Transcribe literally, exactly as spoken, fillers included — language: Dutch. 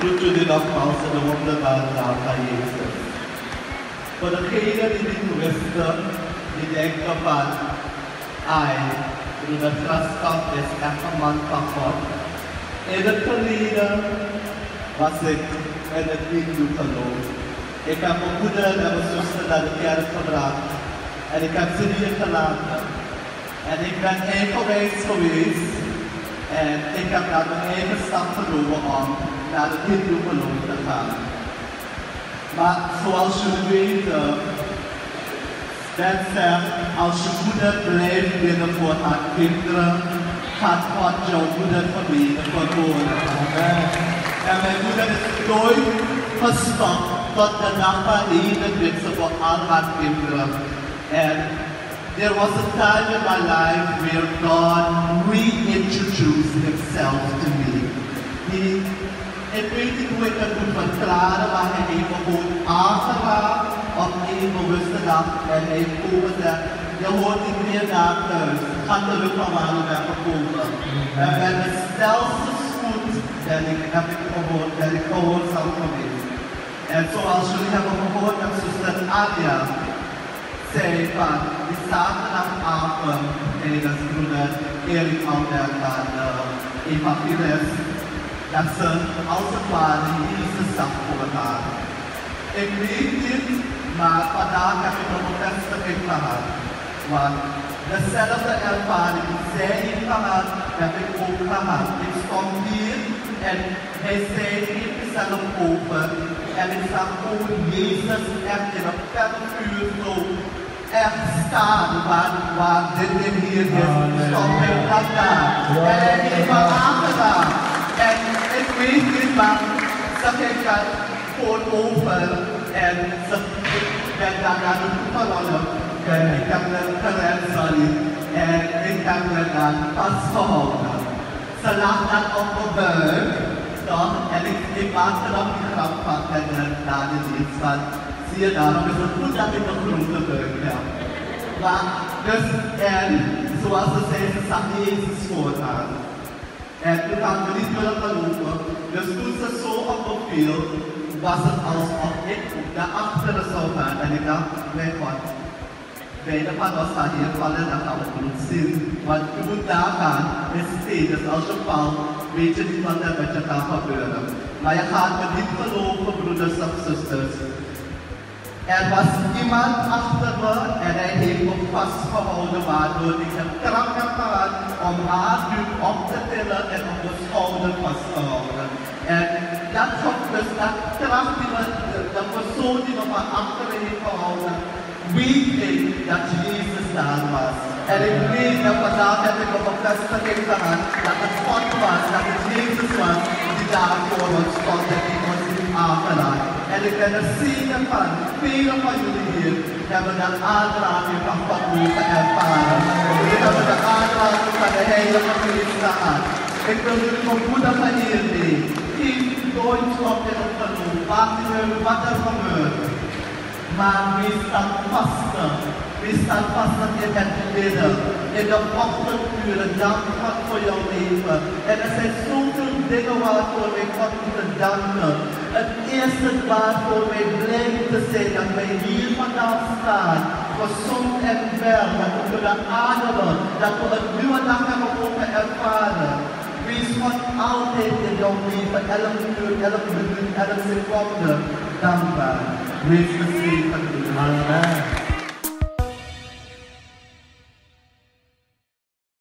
lucu di nogmaals in de wonderbare naam van Jezus. Voor degenen die niet wisten, die denken van, ai, toen de graskap is echt een man van God. In het verleden was ik in het Hindoe geloof. Ik heb mijn moeder en mijn zuster naar de kerk gebracht. En ik heb ze hier gelaten. En ik ben eigenwijs geweest. En ik heb naar mijn eigen stap genomen om naar het Hindoe geloof te gaan. Maar zoals jullie weten, dat zegt, als je moeder blijft binnen voor haar kinderen, gaat God jouw moeder verbieden voor woorden. En mijn moeder is nooit gestopt tot de dag van heden met ze voor al haar kinderen. And there was a time in my life where God reintroduced himself to me. He, ik weet niet hoe ik het moet verklaren, maar hij heeft me gewoon aangeraakt op een bewuste dag. En hij heeft gewoon gezegd, je hoort niet meer naar thuis. Ga terug van waar je bent gekomen. En bij de snelste spoed ben ik, heb ik gehoord, ben ik gehoorzaam geweest. En zoals jullie hebben gehoord, heb zuster Anja zei van die zaterdagavond tijdens broeder Erik Albert aan de evangelist, dat ze als het ware Jezus zag voor haar. Ik weet niet, maar vandaag heb ik een bevestiging gehad. Want dezelfde ervaring die zij heeft gehad, heb ik ook gehad. Ik stond hier en hij zei heeft zichzelf open. En ik zag ook Jezus echt in een vuur zo echt staan waar, waar dit ding hier is. Stond hij dat daar. En hij heeft me aangedaan. En ik weet niet, maar zag ik dat gewoon open. En ik ben daar naar de toegeronnen. En ik heb me gered, sorry. En ik heb me dan vastgehouden. Ze lag dan op mijn buik. Toch? En ik, ik maakte nog die grap van en na de dienst van, zie je daarom is het goed dat ik een grote buik heb. Maar, dus, en zoals ze zei, ze zag Jezus voor haar. En toen hadden we niet willen geloven. Dus toen ze zo op me viel, was het alsof ik naar achteren zou gaan. En ik dacht, mijn God, beide van ons gaan hier vallen, dan gaan we het bloed zien. Want je moet daar gaan, is steeds, dus als je valt, weet je niet wat er met je gaat gebeuren. Maar je gaat me niet geloven, broeders en zusters. Er was iemand achter me en hij heeft me vastgehouden, waardoor ik een kracht heb gehad om haar nu op te tillen en op de schouder vast te houden. En dat, dus dat kracht die me, de, de persoon die me van achteren heeft gehouden, weet ik dat Jezus daar was. En ik weet dat vandaag heb ik op een bevestiging gehad dat het God was, dat het Jezus was die daar voor ons stond en die ons heeft aangeraakt. En ik ben er zeker van, velen van jullie hier hebben de aanraking van God mogen ervaren. Jullie hebben de aanraking van de Heilige Geest gehad. Ik wil jullie vermoedigen hiermee. Geef nooit op in het geloof, maakt niet uit wat er gebeurt. Maar wees standvastig. Wees standvastig in het bidden. In de ochtenduren, dank God voor jouw leven. En er zijn zoveel dingen waarvoor wij God moeten danken. Het eerste waarvoor wij blij moeten zijn dat wij hier vandaag staan. Gezond en wel, dat we kunnen ademen. Dat we een nieuwe dag hebben mogen ervaren. Wees God altijd in jouw leven, elke uur, elke minuut, elke seconde dankbaar. Wees gezegend. Amen.